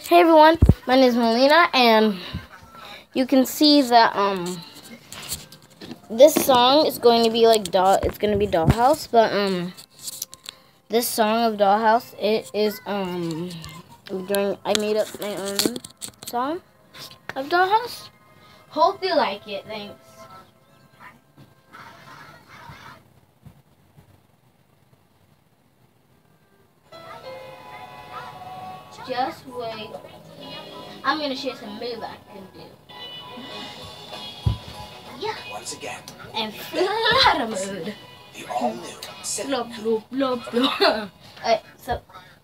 Hey everyone, my name is Melina, and you can see that this song is going to be like it's going to be Dollhouse, but this song of Dollhouse, it is I made up my own song of Dollhouse. Hope you like it. Thanks. Just wait. I'm gonna share some move I can do. Yeah. Once again. And flutter mode. The all new. Bloop bloop bloop bloop. Alright, so.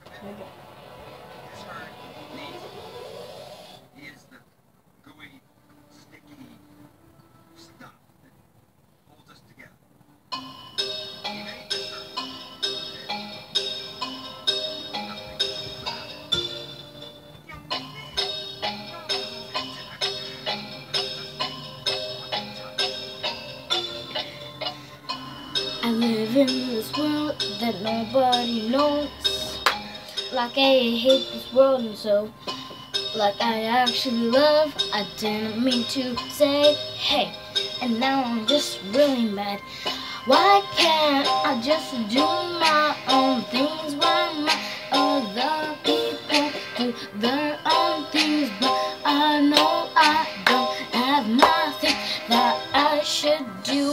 I live in this world that nobody knows. Like I hate this world and so, like I actually love. I didn't mean to say hey, and now I'm just really mad. Why can't I just do my own things while my other people do their own things? But I know I don't have nothing that I should do.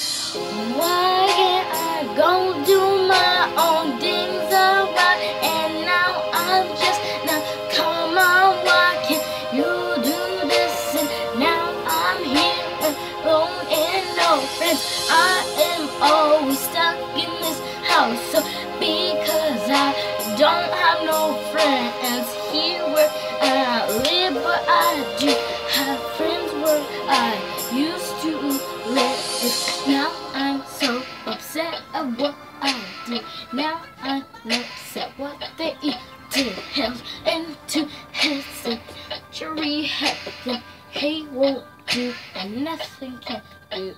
Why can't I go do my own things alright? And now I'm just come on, why can't you do this? And now I'm here alone and no friends. I am always stuck in this house, so because I don't have no friends here where I live, but I do have friends where I used to live. Now I'm so upset at what I did. Now I'm upset what they did. Held into his century heaven. He won't do and nothing can do.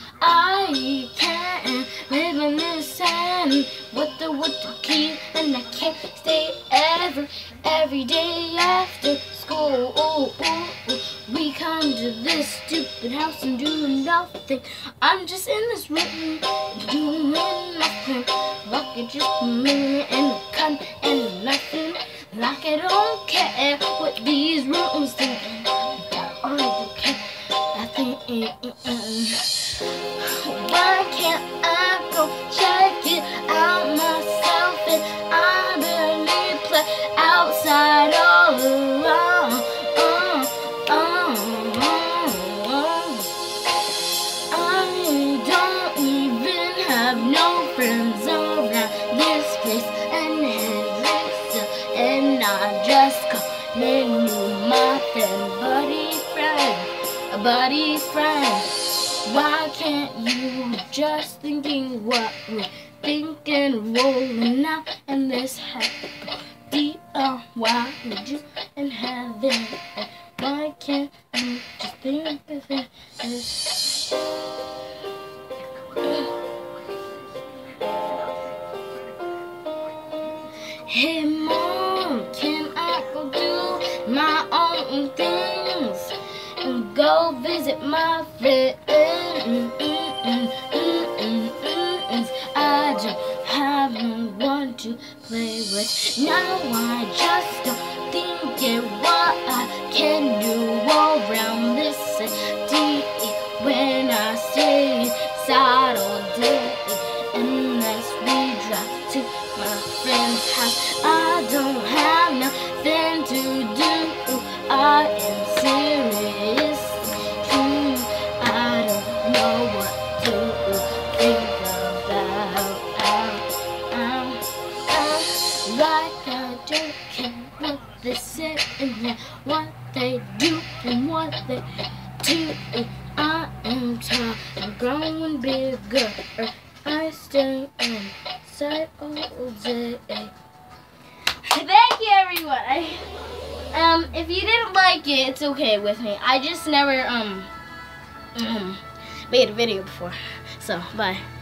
I can't live in this town with the key, and I can't stay every day after school. We come to this stupid house and do nothing. I'm just in this room doing nothing. Like it's just a minute and a cunt and nothing. Like I don't care what these rooms think. I don't care. Why can't I go check it out myself? And I barely play outside all alone. I don't even have no friends around this place, and I just calling you my buddy friend. Why can't you just thinking what we're thinking, rolling out in this happy why would you in heaven? Why can't you just think of this? Hey mom, can I go do my own things and go visit my friends? I don't have no one to play with. Now I just don't think of what I can do around this city when I stay inside all day. Unless we drive to my friend's house, I don't have nothing to do. I am serious, true. I don't know what to think about. Like I don't care what they say and what they do and what they do. I am tall and growing bigger. I stay inside all day. Thank you, everyone. If you didn't like it, it's okay with me. I just never made a video before. So bye.